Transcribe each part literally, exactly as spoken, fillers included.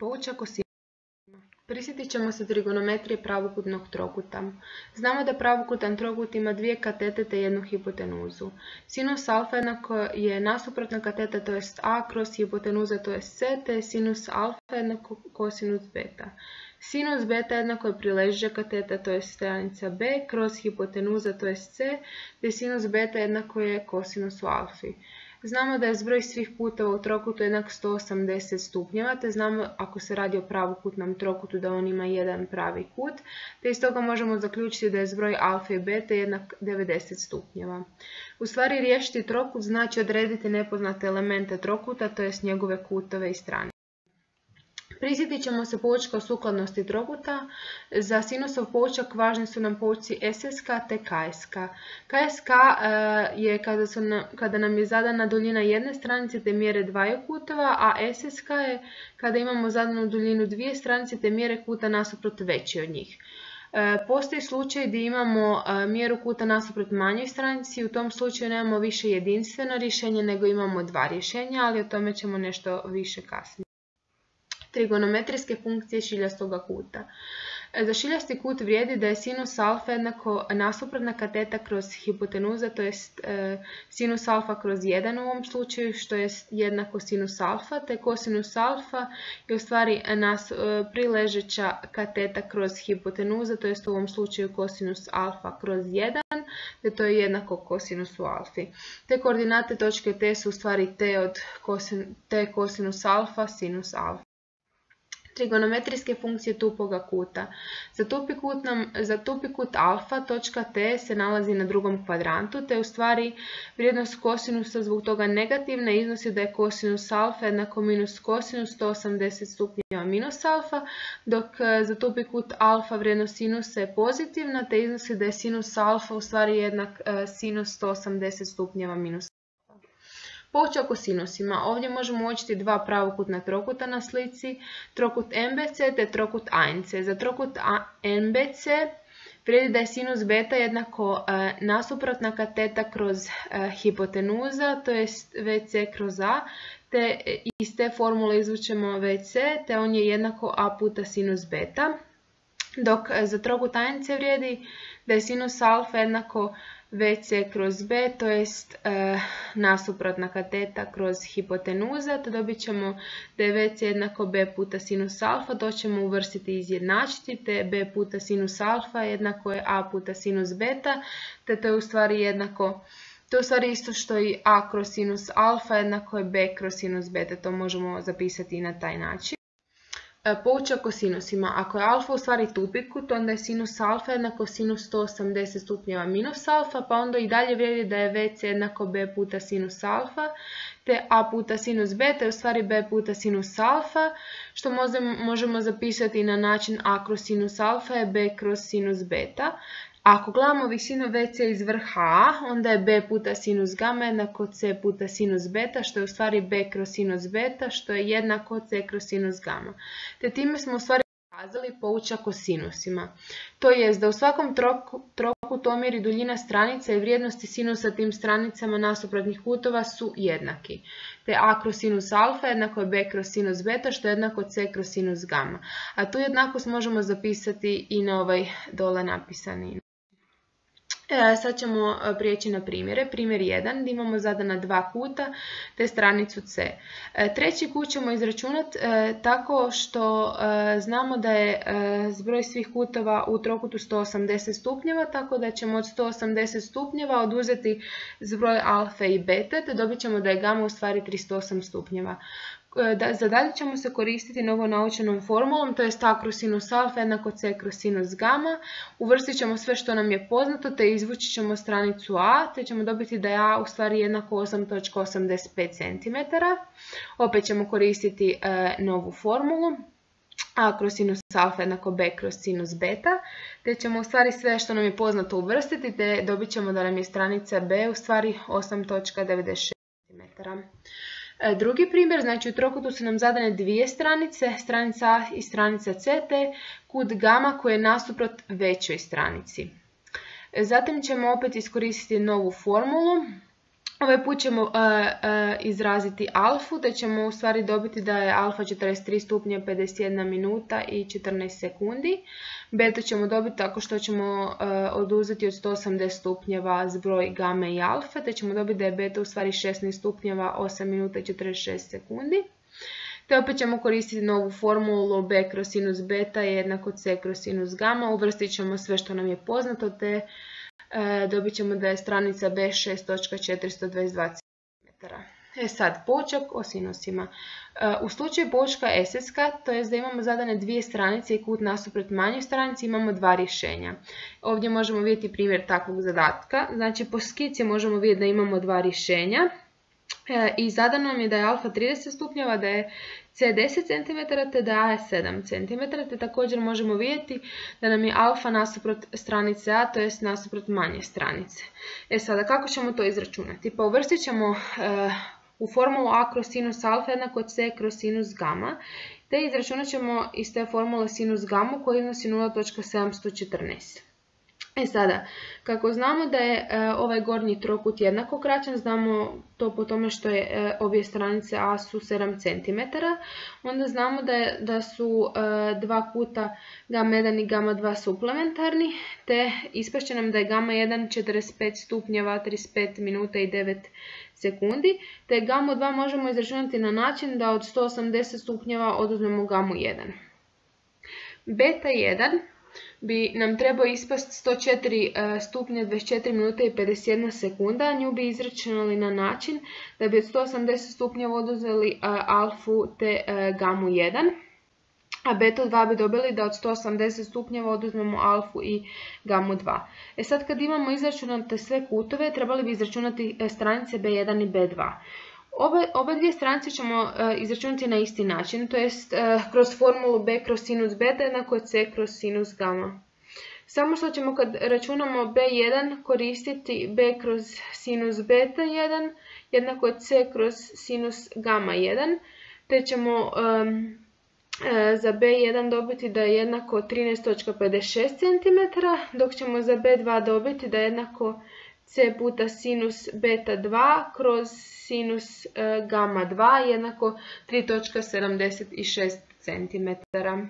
Poučak o sinusima. Prisjetit ćemo se trigonometrije pravokutnog trokuta. Znamo da pravokutan trokut ima dvije katete te jednu hipotenuzu. Sinus alfa jednako je nasuprotna kateta, to jest a, kroz hipotenuza, to jest c, te sinus alfa jednako kosinus beta. Sinus beta jednako je priležđa kateta, to jest stranica b, kroz hipotenuza, to jest c, te sinus beta jednako je kosinusu alfi. Znamo da je zbroj svih kutova u trokutu jednak sto osamdeset stupnjeva, te znamo ako se radi o pravokutnom trokutu da on ima jedan pravi kut, te iz toga možemo zaključiti da je zbroj alfa i beta jednak devedeset stupnjeva. U stvari riješiti trokut znači odrediti nepoznate elemente trokuta, to jest njegove kutove i strane. Prisjetit ćemo se poučka o sukladnosti trokuta. Za sinusov poučak važni su nam poučci S S K te K S K. K S K je kada, su na, kada nam je zadana duljina jedne stranice te mjere dvaju kutova, a S S K je kada imamo zadanu duljinu dvije stranice te mjere kuta nasuprot veći od njih. Postoji slučaj gdje imamo mjeru kuta nasuprot manjoj stranici i u tom slučaju nemamo više jedinstveno rješenje nego imamo dva rješenja, ali o tome ćemo nešto više kasnije. Trigonometrijske funkcije šiljastoga kuta. Za šiljasti kut vrijedi da je sinus alfa jednako nasuprotna kateta kroz hipotenuza, to jest sinus alfa kroz jedan u ovom slučaju, što je jednako sinus alfa, te kosinus alfa je u stvari nas, priležeća kateta kroz hipotenuza, to jest u ovom slučaju kosinus alfa kroz jedan, te to je jednako kosinusu alfi. Te koordinate točke T su u stvari T od kosin, T kosinus alfa sinus alfa. Trigonometrijske funkcije tupoga kuta. Za tupi kut, nam, za tupi kut alfa točka T se nalazi na drugom kvadrantu, te u stvari vrijednost kosinusa zbog toga negativna iznosi da je kosinus alfa jednako minus kosinus sto osamdeset stupnjeva minus alfa, dok za tupi kut alfa vrijednost sinusa je pozitivna, te iznosi da je sinus alfa u stvari jednak sinus sto osamdeset stupnjeva minus alfa. Poučak o sinusima. Ovdje možemo uočiti dva pravokutna trokuta na slici, trokut M B C te trokut A N C. Za trokut M B C vrijedi da je sinus beta jednako e, nasuprotna kateta kroz e, hipotenuza, to je V C kroz A, te iz te formule izvučemo V C, te on je jednako A puta sinus beta. Dok e, za trokut A N C vrijedi da je sinus alfa jednako V C kroz B, to jest e, nasuprotna kateta kroz hipotenuza, te dobit ćemo da je V C jednako B puta sinus alfa, to ćemo uvrstiti i izjednačiti, te B puta sinus alfa jednako je A puta sinus beta, te to je u stvari jednako, to je u stvari isto što i A kroz sinus alfa jednako je B kroz sinus beta, to možemo zapisati i na taj način. Poučak o sinusima. Ako je alfa u stvari tupi kut, onda je sinus alfa jednako sinus sto osamdeset stupnjeva minus alfa, pa onda i dalje vrijedi da je V C jednako B puta sinus alfa, te A puta sinus beta je u stvari B puta sinus alfa, što možemo zapisati na način A kroz sinus alfa je B kroz sinus beta. Ako gledamo visinu V C iz vrha A, onda je B puta sinus gamma jednako C puta sinus beta, što je u stvari B kroz sinus beta, što je jednako C kroz sinus gamma. Te time smo u stvari pokazali poučak o sinusima. To jest da u svakom troku, trokutu omjeri duljina stranica i vrijednosti sinusa tim stranicama nasuprotnih kutova su jednaki. Te A kroz sinus alfa jednako je B kroz sinus beta, što je jednako C kroz sinus gamma. A tu jednakost možemo zapisati i na ovaj dole napisani. E, sad ćemo prijeći na primjere. Primjer jedan, gdje imamo zadana dva kuta te stranicu C. E, treći kut ćemo izračunati e, tako što e, znamo da je e, zbroj svih kutova u trokutu sto osamdeset stupnjeva, tako da ćemo od sto osamdeset stupnjeva oduzeti zbroj alfa i beta, te dobit ćemo da je gama u stvari tristo osam stupnjeva. Za dalje ćemo se koristiti novonaučenom formulom, to je A kroz sinus alfa jednako C kroz sinus gamma. Uvrstit ćemo sve što nam je poznato, te izvući ćemo stranicu A, te ćemo dobiti da je A u stvari jednako osam zarez osamdeset pet centimetara. Opet ćemo koristiti e, novu formulu. A kroz sinus alfa jednako B kroz sinus beta, te ćemo u stvari sve što nam je poznato uvrstiti, te dobit ćemo da nam je stranica B u stvari osam zarez devedeset šest centimetara. Drugi primjer, znači u trokutu su nam zadane dvije stranice, stranica A i stranica C, te kut gama koji je nasuprot većoj stranici. Zatim ćemo opet iskoristiti novu formulu. Ovaj put ćemo uh, uh, izraziti alfu, te ćemo u stvari dobiti da je alfa četrdeset tri stupnja, pedeset jedna minuta i četrnaest sekundi. Beta ćemo dobiti tako što ćemo uh, oduzeti od sto osamdeset stupnjeva zbroj game i alfe, te ćemo dobiti da je beta u stvari šesnaest stupnjeva, osam minuta i četrdeset šest sekundi. Te opet ćemo koristiti novu formulu b kroz sinus beta je jednako c kroz sinus gama. Uvrstit ćemo sve što nam je poznato, te e, dobit ćemo da je stranica b šest točka četiristo dvadeset dva centimetara. E sad, poučak o sinusima. E, u slučaju poučka eseska, to je da imamo zadane dvije stranice i kut nasuprot manjoj stranici, imamo dva rješenja. Ovdje možemo vidjeti primjer takvog zadatka. Znači, po skici možemo vidjeti da imamo dva rješenja. E, I zadano nam je da je alfa trideset stupnjeva, da je c deset centimetara te da a je sedam centimetara, te također možemo vidjeti da nam je alfa nasuprot stranice a, to jest nasuprot manje stranice. E sada, kako ćemo to izračunati? Pa uvrstit ćemo e, u formulu a kroz sinus alfa jednako c kroz sinus gama, te izračunat ćemo iz te formule sinus gamu koji iznosi nula točka sedamsto četrnaest. E sada, kako znamo da je e, ovaj gornji trokut jednako kraćen, znamo to po tome što je e, obje stranice a su sedam centimetara, onda znamo da, je, da su e, dva kuta gama jedan i gama dva suplementarni, te ispašće nam da je gama jedan četrdeset pet stupnjeva, trideset pet minuta i devet sekundi, te gamu dva možemo izračunati na način da od sto osamdeset stupnjeva oduzmemo gamu jedan. Beta jedan bi nam trebao ispast sto četiri stupnja, dvadeset četiri minuta i pedeset jedna sekunda, nju bi izračunali na način da bi od sto osamdeset stupnjeva oduzeli alfu te gamu jedan, a beta dva bi dobili da od sto osamdeset stupnjeva oduzmemo alfu i gamu dva. E sad, kad imamo izračunate sve kutove, trebali bi izračunati stranice b jedan i b dva. Obe, obe dvije stranice ćemo uh, izračunati na isti način, to jest uh, kroz formulu b kroz sinus beta jednako je c kroz sinus gama. Samo što ćemo kad računamo b jedan koristiti b kroz sinus beta jedan jednako je c kroz sinus gama jedan, te ćemo um, uh, za b jedan dobiti da je jednako trinaest točka pedeset šest centimetara, dok ćemo za b dva dobiti da je jednako c puta sinus beta dva kroz sinus e, gama dva jednako tri točka sedamdeset šest centimetara.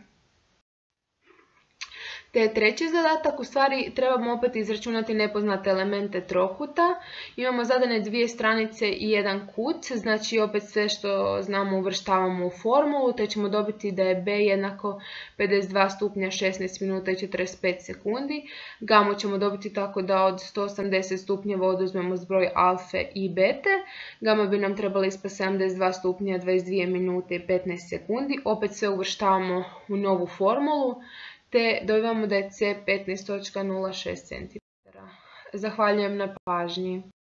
Te treći zadatak, u stvari trebamo opet izračunati nepoznate elemente trokuta. Imamo zadane dvije stranice i jedan kut, znači opet sve što znamo uvrštavamo u formulu, te ćemo dobiti da je b jednako pedeset dva stupnja, šesnaest minuta i četrdeset pet sekundi. Gamu ćemo dobiti tako da od sto osamdeset stupnjeva oduzmemo zbroj alfe i bete. Gama bi nam trebala ispasti sedamdeset dva stupnja, dvadeset dvije minute i petnaest sekundi. Opet sve uvrštavamo u novu formulu, te dobivamo da je c petnaest točka nula šest centimetara. Zahvaljujem na pažnji.